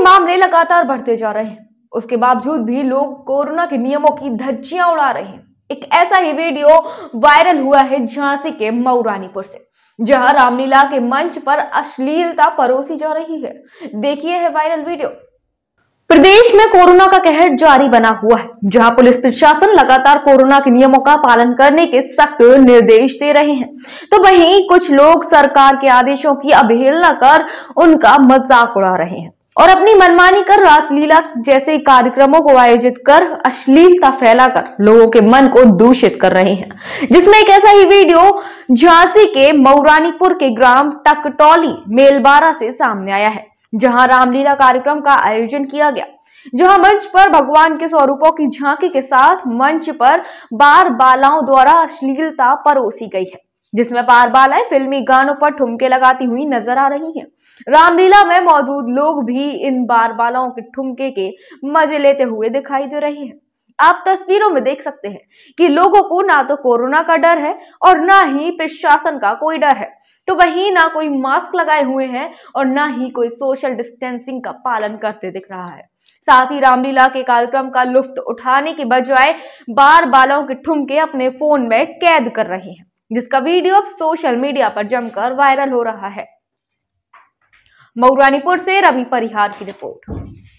मामले लगातार बढ़ते जा रहे हैं, उसके बावजूद भी लोग कोरोना के नियमों की धज्जियां उड़ा रहे हैं। एक ऐसा ही वीडियो वायरल हुआ है झांसी के मऊरानीपुर से, जहां रामलीला के मंच पर अश्लीलता परोसी जा रही है। देखिए है वायरल वीडियो। प्रदेश में कोरोना का कहर जारी बना हुआ है, जहां पुलिस प्रशासन लगातार कोरोना के नियमों का पालन करने के सख्त निर्देश दे रहे हैं, तो वहीं कुछ लोग सरकार के आदेशों की अवहेलना कर उनका मजाक उड़ा रहे हैं और अपनी मनमानी कर रासलीला जैसे कार्यक्रमों को आयोजित कर अश्लीलता फैलाकर लोगों के मन को दूषित कर रहे हैं। जिसमें एक ऐसा ही वीडियो झांसी के मऊरानीपुर के ग्राम टकटौली मेलबारा से सामने आया है, जहां रामलीला कार्यक्रम का आयोजन किया गया, जहां मंच पर भगवान के स्वरूपों की झांकी के साथ मंच पर बार बालाओं द्वारा अश्लीलता परोसी गई है, जिसमें बार बालाएं फिल्मी गानों पर ठुमके लगाती हुई नजर आ रही हैं। रामलीला में मौजूद लोग भी इन बार बालाओं के ठुमके के मजे लेते हुए दिखाई दे रहे हैं। आप तस्वीरों में देख सकते हैं कि लोगों को ना तो कोरोना का डर है और ना ही प्रशासन का कोई डर है, तो वहीं ना कोई मास्क लगाए हुए हैं और ना ही कोई सोशल डिस्टेंसिंग का पालन करते दिख रहा है। साथ ही रामलीला के कार्यक्रम का लुत्फ उठाने की बजाय बार बालाओं के ठुमके अपने फोन में कैद कर रहे हैं, जिसका वीडियो अब सोशल मीडिया पर जमकर वायरल हो रहा है। मऊरानीपुर से रवि परिहार की रिपोर्ट।